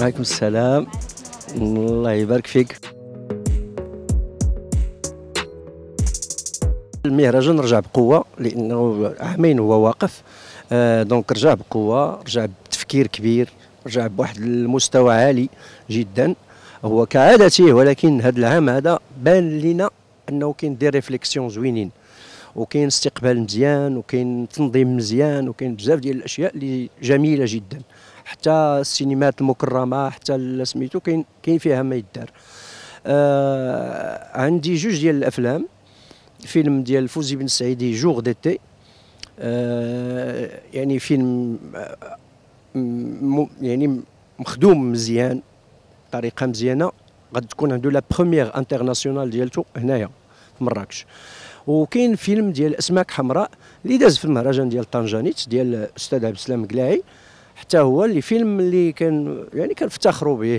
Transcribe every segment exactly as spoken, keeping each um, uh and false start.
وعليكم السلام. الله يبارك فيك. المهرجان رجع بقوه لانه عامين هو واقف، آه دونك رجع بقوه، رجع بتفكير كبير، رجع بواحد المستوى عالي جدا هو كعادته، ولكن هذا العام هذا بان لنا انه كاين دي ريفليكسيون زوينين، وكاين استقبال مزيان، وكاين تنظيم مزيان، وكاين بزاف ديال الاشياء اللي جميله جدا. حتى السينمات المكرمه، حتى سميتو كاين كاين فيها ما يدار. آه عندي جوج ديال الافلام، فيلم ديال فوزي بن السعيدي جوغ ديتي، آه يعني فيلم آه يعني مخدوم مزيان بطريقه مزيانه، غادي تكون عنده لا بروميير انترناسيونال ديالته هنايا في مراكش. وكاين فيلم ديال اسماك حمراء اللي داز في المهرجان ديال طنجانيت ديال الاستاذ عبد السلام قلاعي، حتى هو اللي فيلم اللي كان يعني كنفتخروا به.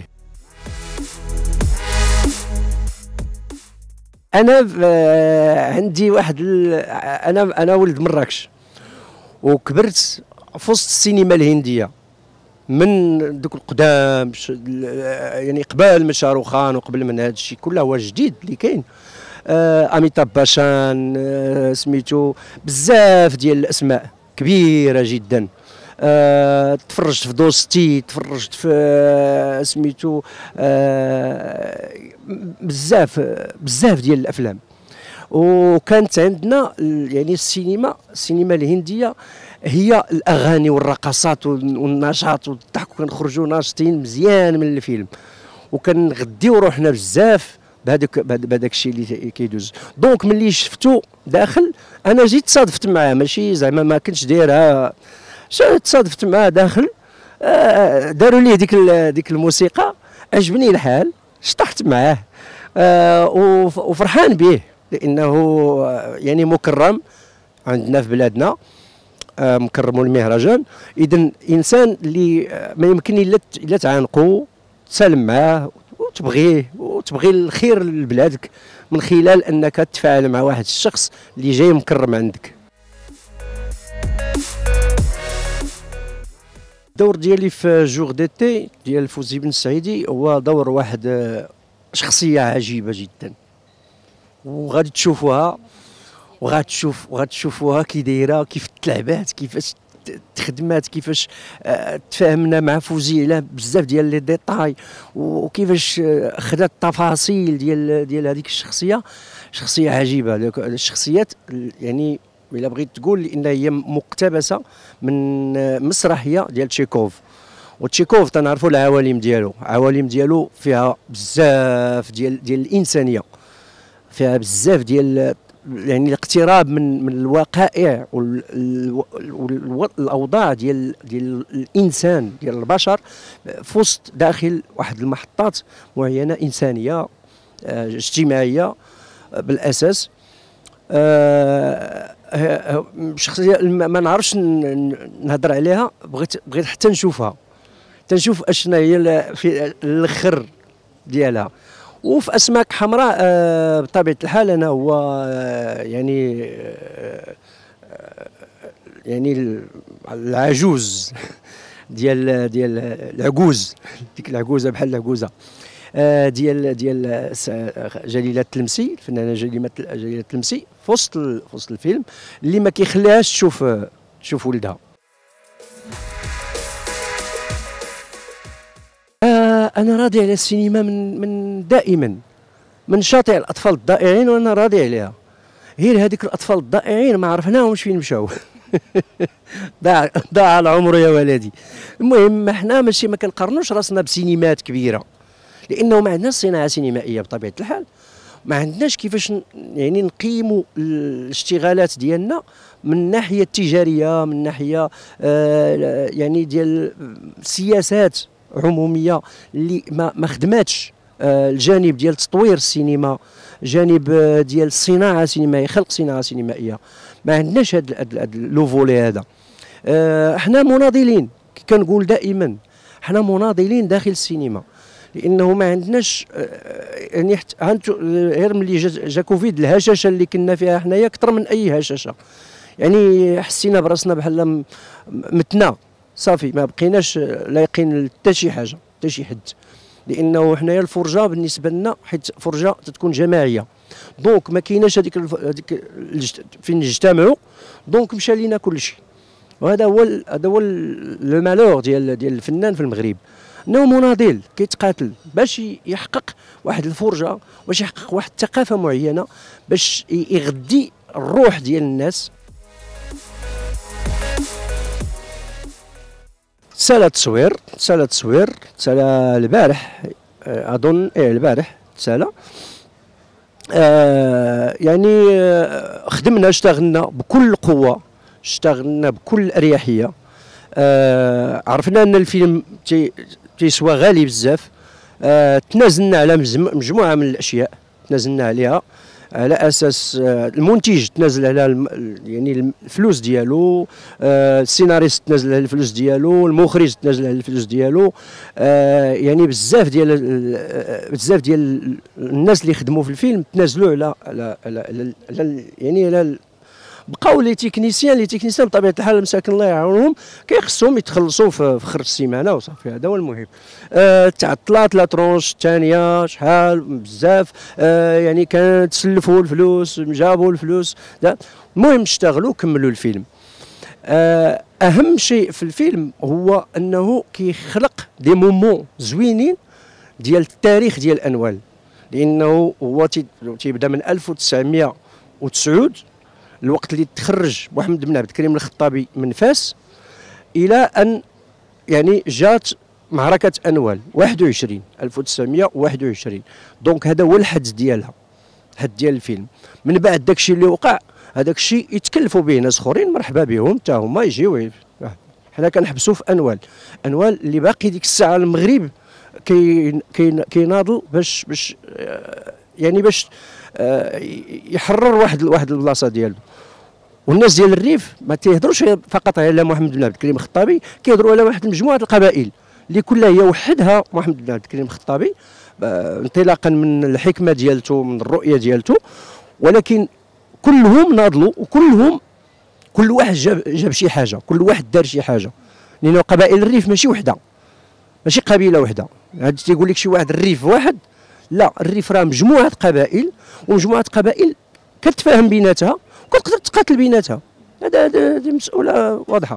انا عندي واحد انا انا ولد مراكش، وكبرت في وسط السينما الهنديه من دوك القدام، يعني قبل من شاروخان وقبل من هذا الشيء كله، هو جديد اللي كاين. آه اميتاب باشان، آه سميتو بزاف ديال الاسماء كبيره جدا. آه تفرجت في دوستي، تفرجت في آه سميتو آه بزاف بزاف ديال الافلام. وكانت عندنا يعني السينما السينما الهنديه هي الاغاني والرقصات والنشاط والضحك، وكنخرجوا ناشطين مزيان من الفيلم، وكنغديو روحنا بزاف بهذاك بهذاك الشيء اللي كيدوز. دونك ملي شفتو داخل، انا جيت تصادفت معاه، ماشي زعما ما كنتش دايرها، تصادفت معاه داخل. آه داروا ليه ديك ديك الموسيقى، عجبني الحال، شطحت معاه. آه وفرحان به لانه يعني مكرم عندنا في بلادنا، آه مكرموا المهرجان. اذا انسان اللي ما يمكن الا الا تعانقوا تسالم معاه وتبغيه وتبغي الخير لبلادك من خلال انك تتفاعل مع واحد الشخص اللي جاي مكرم عندك. الدور ديالي في جوغ ديتي ديال فوزي بن السعيدي هو دور واحد شخصيه عجيبه جدا، وغادي تشوفوها وغادي تشوف وغادي تشوفوها كي دايره، كيف تلعبات، كيفاش تخدمات، كيفاش آه تفاهمنا مع فوزي على بزاف ديال لي ديتاي، وكيفاش آه خدات التفاصيل ديال ديال هذيك الشخصيه. شخصيه عجيبه. الشخصيات يعني الا بغيت تقول لان هي مقتبسه من آه مسرحيه ديال تشيكوف، وتشيكوف تنعرفوا العوالم ديالو، عوالم ديالو فيها بزاف ديال ديال الانسانيه، فيها بزاف ديال يعني الاقتراب من من الوقائع والاوضاع ديال ديال الانسان ديال البشر في وسط داخل واحد المحطات معينه انسانيه اه اجتماعيه بالاساس. اه شخصيه ما نعرفش نهضر عليها، بغيت بغيت حتى نشوفها، تنشوف اشنا هي في الاخر ديالها. وفي اسماك حمراء آه بطبيعه الحال انا هو آه يعني آه يعني العجوز ديال ديال العجوز، ديك العجوزه بحال العجوزه آه ديال ديال جليله التلمسي، الفنانه جليله جليله التلمسي في وسط في وسط الفيلم، اللي ما كيخليهاش تشوف تشوف ولدها. أنا راضي على السينما من من دائما، من شاطئ الأطفال الضائعين وأنا راضي عليها. غير هذيك الأطفال الضائعين ما عرفناهمش فين مشاو. ضاع ضاع العمر يا ولدي. المهم احنا ماشي ما كنقارنوش راسنا بسينمات كبيرة، لأنه ما عندناش صناعة سينمائية بطبيعة الحال، ما عندناش كيفاش يعني نقيموا الاشتغالات ديالنا من الناحية التجارية، من الناحية آه يعني ديال سياسات عموميه اللي ما ما خدماتش آه الجانب ديال تطوير السينما، جانب آه ديال الصناعه السينمائيه، خلق صناعه سينمائيه. ما عندناش هذا لو فولي هذا. آه احنا مناضلين، كنقول دائما احنا مناضلين داخل السينما، لانه ما عندناش آه يعني غير ملي جا, جا كوفيد الهشاشه اللي كنا فيها حنايا اكثر من اي هشاشه، يعني حسينا براسنا بحال متنا صافي، ما بقيناش لايقين حتى شي حاجه. حتى شي حد، لانه حنايا الفرجه بالنسبه لنا حيت فرجه تتكون جماعيه، دونك ما كايناش هذيك هذيك فين نجتمعوا، دونك مشى لينا كل شيء. وهذا هو هذا هو لو مالور ديال ديال الفنان في المغرب، انه مناضل كيتقاتل باش يحقق واحد الفرجه، باش يحقق واحد الثقافه معينه، باش يغذي الروح ديال الناس. تسالى التصوير تسالى التصوير تسالى البارح، اظن ايه البارح تسالى. آه يعني آه خدمنا اشتغلنا بكل قوه، اشتغلنا بكل اريحيه. آه عرفنا ان الفيلم تي تيسوى غالي بزاف. آه تنازلنا على مجموعه من الاشياء، تنازلنا عليها على اساس آه المنتج تنازل على يعني الفلوس ديالو، آه السيناريست تنازل على الفلوس ديالو، المخرج تنازل على الفلوس ديالو، آه يعني بزاف ديال بزاف ديال الناس اللي خدموا في الفيلم تنازلوا على على, على, على يعني على بقاو لي تكنيسيان لي تكنيسيان بطبيعه الحال المساكن الله يعاونهم كيخصهم يتخلصوا في خرج السيمانه وصافي، هذا هو المهم. آه تعطلات لا ترونش الثانيه شحال بزاف، آه يعني كانت تسلفوا الفلوس جابوا الفلوس، المهم اشتغلوا كملوا الفيلم. آه اهم شيء في الفيلم هو انه كيخلق دي مومون زوينين ديال التاريخ ديال انوال، لانه هو تيبدا من ألف وتسعمائة وتسعة الوقت اللي تخرج محمد بن عبد الكريم الخطابي من فاس الى ان يعني جات معركه انوال واحد وعشرين ألف وتسعمائة وواحد وعشرين، دونك هذا هو الحد ديالها، الحد ديال الفيلم. من بعد داك الشيء اللي وقع هذاك الشيء يتكلفوا به ناس اخرين، مرحبا بهم حتى هما يجيو. حنا كنحبسوا في انوال، انوال اللي باقي ديك الساعه المغرب كي كي كيناضل باش باش يعني باش يحرر واحد واحد البلاصه ديالو. والناس ديال الريف ما تيهضروش فقط على محمد بن عبد الكريم الخطابي، كيهضروا على واحد مجموعه القبائل اللي كلها هي وحدها محمد بن عبد الكريم الخطابي انطلاقا من الحكمه ديالته من الرؤيه ديالته، ولكن كلهم ناضلوا وكلهم كل واحد جاب جاب شي حاجه، كل واحد دار شي حاجه، لانه قبائل الريف ماشي وحده، ماشي قبيله وحده. هاد تيقول لك شي واحد الريف واحد، لا، الريف راه مجموعه قبائل، ومجموعه قبائل كتفاهم بيناتها وكتقدر تقاتل بيناتها. هذا هذه مسألة واضحة.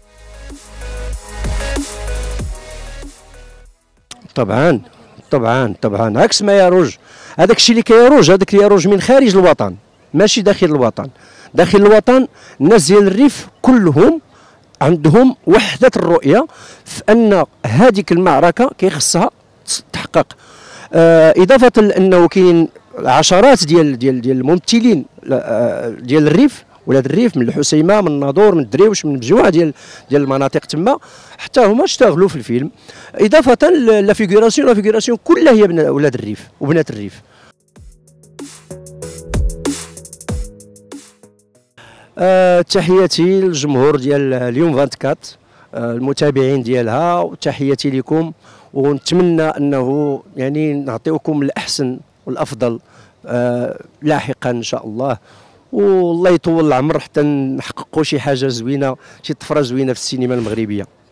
طبعا طبعا طبعا عكس ما يروج، هذاك الشيء اللي كيروج هذاك اللي يروج من خارج الوطن ماشي داخل الوطن. داخل الوطن الناس ديال الريف كلهم عندهم وحدة الرؤية في أن هذيك المعركة كيخصها تحقق. آه إضافة لأنه كاين عشرات ديال ديال ديال الممثلين ديال الريف، ولاد الريف من الحسيمه من الناظور من الدريوش من مجموعه ديال ديال المناطق تما، حتى هما اشتغلوا في الفيلم. اضافه لا فيغوراسيون لا فيغوراسيون كلها هي ولاد الريف وبنات الريف. أه تحياتي للجمهور ديال اليوم أربعة وعشرين، أه المتابعين ديالها، وتحياتي لكم، ونتمنى انه يعني نعطيكم الاحسن والافضل أه لاحقا ان شاء الله، والله يطول العمر حتى نحققوا شي حاجه زوينه، شي طفره زوينه في السينما المغربيه.